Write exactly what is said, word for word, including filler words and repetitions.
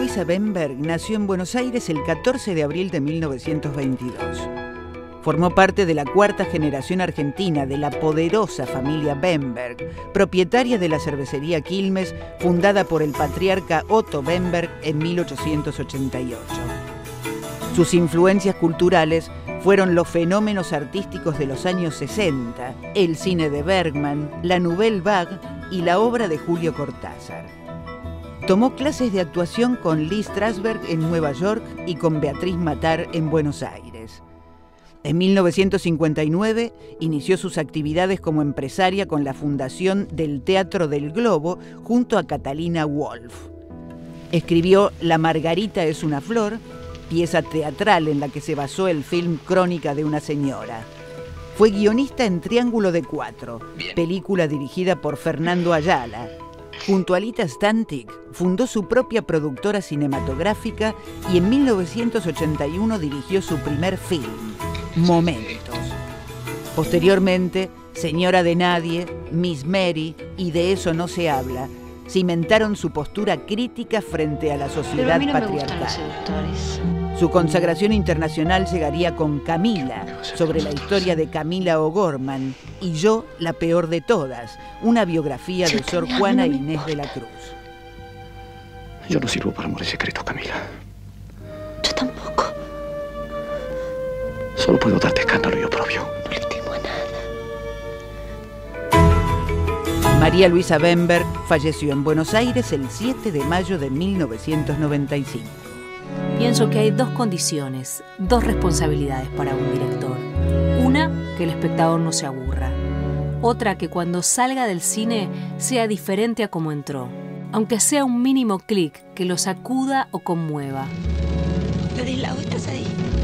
Luisa Bemberg nació en Buenos Aires el catorce de abril de mil novecientos veintidós. Formó parte de la cuarta generación argentina de la poderosa familia Bemberg, propietaria de la cervecería Quilmes, fundada por el patriarca Otto Bemberg en mil ochocientos ochenta y ocho. Sus influencias culturales fueron los fenómenos artísticos de los años sesenta, el cine de Bergman, la Nouvelle Vague y la obra de Julio Cortázar. Tomó clases de actuación con Lee Strasberg en Nueva York y con Beatriz Matar en Buenos Aires. En mil novecientos cincuenta y nueve inició sus actividades como empresaria con la fundación del Teatro del Globo junto a Catalina Wolf. Escribió La Margarita es una flor, pieza teatral en la que se basó el film Crónica de una señora. Fue guionista en Triángulo de Cuatro, película dirigida por Fernando Ayala. Junto a Lita Stantic, fundó su propia productora cinematográfica y en mil novecientos ochenta y uno dirigió su primer film, Momentos. Posteriormente, Señora de Nadie, Miss Mary y De eso no se habla, cimentaron su postura crítica frente a la sociedad Pero a mí no me patriarcal. gustan los seductores. Su consagración internacional llegaría con Camila, sobre la historia de Camila O'Gorman, y Yo, la peor de todas, una biografía de Sor Juana Inés de la Cruz. Yo no sirvo para amores secretos, Camila. Yo tampoco. Solo puedo darte escándalo y oprobio. No le temo a nada. María Luisa Bemberg falleció en Buenos Aires el siete de mayo de mil novecientos noventa y cinco. Pienso que hay dos condiciones, dos responsabilidades para un director. Una, que el espectador no se aburra. Otra, que cuando salga del cine sea diferente a como entró. Aunque sea un mínimo clic que lo sacuda o conmueva. Ladislao, ¿estás ahí?